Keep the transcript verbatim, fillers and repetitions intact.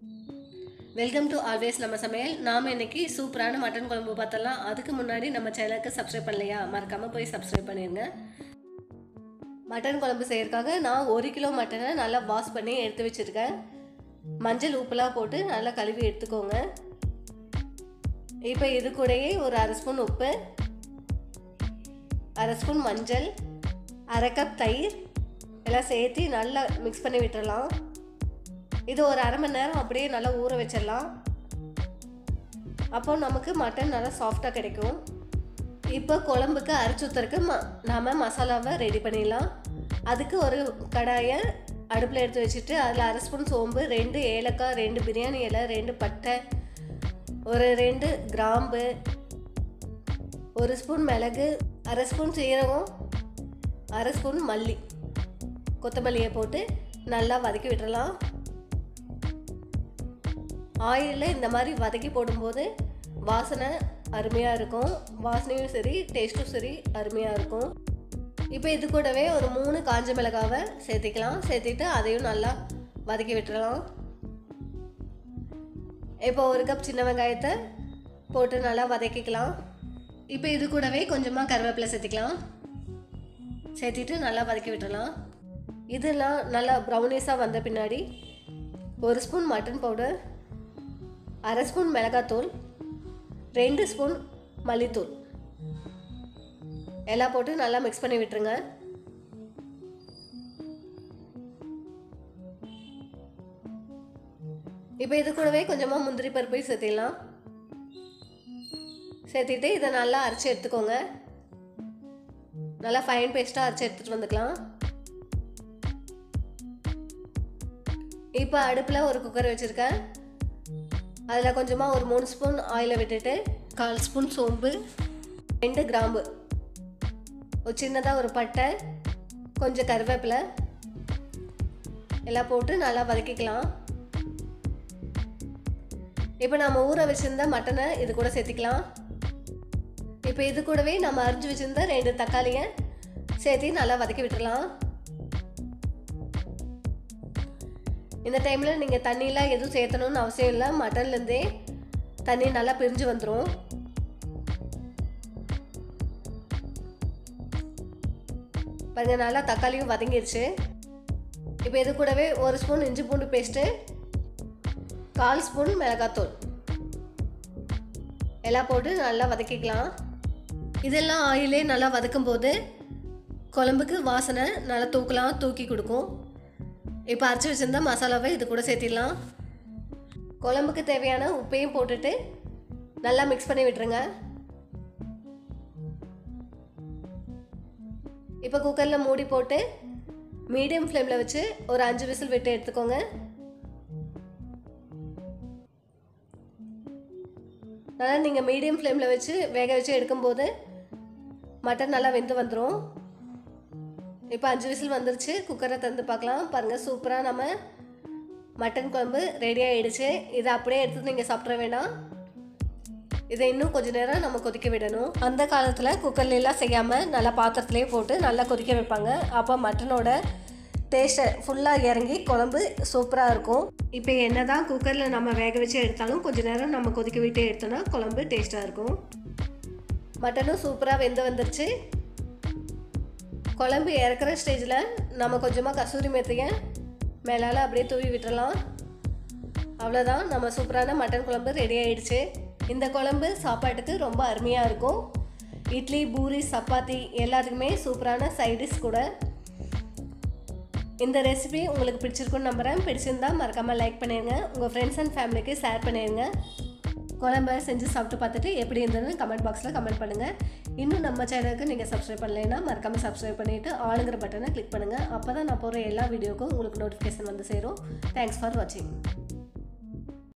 Welcome to always நம்ம சமையல். நாம் இன்னைக்கு சூப்பரான மட்டன் குழம்பு பார்த்தலாம். அதுக்கு முன்னாடி நம்ம சேனலுக்கு சப்ஸ்கிரைப் பண்ணலையா, மறக்காமல் போய் சப்ஸ்கிரைப் பண்ணிடுங்க. மட்டன் குழம்பு செய்யறதுக்காக நான் ஒரு கிலோ மட்டனை நல்லா வாஷ் பண்ணி எடுத்து வச்சுருக்கேன். மஞ்சள் உப்புலாம் போட்டு நல்லா கழுவி எடுத்துக்கோங்க. இப்போ இது கூடயே ஒரு அரை ஸ்பூன் உப்பு, அரை ஸ்பூன் மஞ்சள், அரை கப் தயிர் எல்லாம் சேர்த்து நல்லா மிக்ஸ் பண்ணி விட்டுடலாம். இது ஒரு அரை மணி நேரம் அப்படியே நல்லா ஊற வச்சிடலாம். அப்போ நமக்கு மட்டன் நல்லா சாஃப்டாக கிடைக்கும். இப்போ குழம்புக்கு அரைச்சி ஊற்றுறதுக்கு ம நாம் மசாலாவை ரெடி பண்ணிடலாம். அதுக்கு ஒரு கடாயை அடுப்பில் எடுத்து வச்சுட்டு அதில் அரை ஸ்பூன் சோம்பு, ரெண்டு ஏலக்காய், ரெண்டு பிரியாணி இலை, ரெண்டு பட்டை, ஒரு ரெண்டு கிராம்பு, ஒரு ஸ்பூன் மிளகு, அரை ஸ்பூன் சீரகம், அரை ஸ்பூன் மல்லி, கொத்தமல்லியை போட்டு நல்லா வதக்கி விட்டுடலாம். ஆயிலில் இந்த மாதிரி வதக்கி போடும்போது வாசனை அருமையாக இருக்கும். வாசனையும் சரி, டேஸ்ட்டும் சரி அருமையாக இருக்கும். இப்போ இது கூடவே ஒரு மூணு காஞ்ச மிளகாவை சேர்த்திக்கலாம். சேர்த்திட்டு அதையும் நல்லா வதக்கி விட்டுடலாம். இப்போ ஒரு கப் சின்ன வெங்காயத்தை போட்டு நல்லா வதக்கிக்கலாம். இப்போ இது கூடவே கொஞ்சமாக கருவேப்பிலை சேர்த்திக்கலாம். சேர்த்திட்டு நல்லா வதக்கி விட்டுடலாம். இதெல்லாம் நல்லா ப்ரௌனிஸாக வந்த பின்னாடி ஒரு ஸ்பூன் மட்டன் பவுடர், அரை ஸ்பூன் மிளகாத்தூள், ரெண்டு ஸ்பூன் மல்லித்தூள் எல்லாம் போட்டு நல்லா மிக்ஸ் பண்ணி விட்டுருங்க. இப்போ இது கூடவே கொஞ்சமாக முந்திரி பருப்பையும் சேர்த்திடலாம். சேர்த்திட்டு இதை நல்லா அரைச்சி எடுத்துக்கோங்க. நல்லா ஃபைன் பேஸ்ட்டாக அரைச்சி எடுத்துகிட்டு வந்துக்கலாம். இப்போ அடுப்பில் ஒரு குக்கர் வச்சுருக்கேன். அதில் கொஞ்சமாக ஒரு மூணு ஸ்பூன் ஆயிலை விட்டுட்டு கால் ஸ்பூன் சோம்பு, ரெண்டு கிராம்பு, ஒரு சின்னதாக ஒரு பட்டை, கொஞ்சம் கருவேப்பிலை எல்லாம் போட்டு நல்லா வதக்கிக்கலாம். இப்போ நம்ம ஊற வச்சுருந்த மட்டனை இது கூட சேர்த்திக்கலாம். இப்போ இது கூடவே நம்ம அரிஞ்சு வச்சுருந்த ரெண்டு தக்காளியை சேர்த்து நல்லா வதக்கி விட்டுடலாம். இந்த டைமில் நீங்கள் தண்ணியெலாம் எதுவும் சேர்த்தணும்னு அவசியம் இல்லை. மட்டன்லேருந்தே தண்ணி நல்லா பிரிஞ்சு வந்துடும். பாருங்கள், நல்லா தக்காளியும் வதங்கிடுச்சு. இப்போ இது கூடவே ஒரு ஸ்பூன் இஞ்சி பூண்டு பேஸ்ட்டு, கால் ஸ்பூன் மிளகாத்தூள் எல்லாம் போட்டு நல்லா வதக்கிக்கலாம். இதெல்லாம் ஆயிலே நல்லா வதக்கும் போது குழம்புக்கு வாசனை நல்லா தூக்கலாம், தூக்கி கொடுக்கும். இப்போ அரைச்சி வச்சுருந்தா மசாலாவை இது கூட சேர்த்திடலாம். குழம்புக்கு தேவையான உப்பையும் போட்டுட்டு நல்லா மிக்ஸ் பண்ணி விட்டுருங்க. இப்போ குக்கரில் மூடி போட்டு மீடியம் ஃப்ளேமில் வச்சு ஒரு அஞ்சு விசில் விட்டு எடுத்துக்கோங்க. நல்லா நீங்கள் மீடியம் ஃப்ளேமில் வச்சு வேக வச்சு எடுக்கும்போது மட்டன் நல்லா வெந்து வந்துடும். இப்போ அஞ்சு விசில் வந்துருச்சு. குக்கரை திறந்து பார்க்கலாம். பாருங்கள், சூப்பராக நம்ம மட்டன் குழம்பு ரெடி ஆகிடுச்சு. இதை அப்படியே எடுத்து நீங்கள் சாப்பிட வேண்டாம். இதை இன்னும் கொஞ்சம் நேரம் நம்ம கொதிக்க விடணும். அந்த காலத்தில் குக்கர்லாம் செய்யாமல் நல்லா பாத்திரத்துலேயே போட்டு நல்லா கொதிக்க வைப்பாங்க. அப்போ மட்டனோட டேஸ்ட்டை ஃபுல்லாக இறங்கி குழம்பு சூப்பராக இருக்கும். இப்போ என்ன தான் குக்கரில் நம்ம வேக வச்சு எடுத்தாலும் கொஞ்சம் நேரம் நம்ம கொதிக்க விட்டு எடுத்தோன்னா குழம்பு டேஸ்ட்டாக இருக்கும். மட்டனும் சூப்பராக வெந்து வந்துருச்சு. குழம்பு இறக்குற ஸ்டேஜில் நம்ம கொஞ்சமாக கசூரி மேத்தியை மேலால் அப்படியே தூவி விட்டுறலாம். அவ்வளோதான், நம்ம சூப்பரான மட்டன் குழம்பு ரெடி ஆகிடுச்சு. இந்த குழம்பு சாப்பாட்டுக்கு ரொம்ப அருமையாக இருக்கும். இட்லி, பூரி, சப்பாத்தி எல்லாத்துக்குமே சூப்பரான சைடிஷ் கூட. இந்த ரெசிபி உங்களுக்கு பிடிச்சிருக்குன்னு நம்புகிறேன். பிடிச்சிருந்தால் மறக்காமல் லைக் பண்ணிடுங்க. உங்கள் ஃப்ரெண்ட்ஸ் அண்ட் ஃபேமிலிக்கு ஷேர் பண்ணிடுங்க. குழம்ப செஞ்சு சாப்பிட்டு பார்த்துட்டு எப்படி இருந்ததுன்னு கமெண்ட் பாக்ஸில் கமெண்ட் பண்ணுங்கள். இன்னும் நம்ம சேனலுக்கு நீங்கள் சப்ஸ்கிரைப் பண்ணலைன்னா மறக்காமல் சப்ஸ்கிரைப் பண்ணிவிட்டு ஆளுங்கிற பட்டனை கிளிக் பண்ணுங்கள். அப்போ தான் நான் போகிற எல்லா வீடியோக்கும் உங்களுக்கு நோட்டிஃபிகேஷன் வந்து சேரும். தேங்க்ஸ் ஃபார் வாட்சிங்.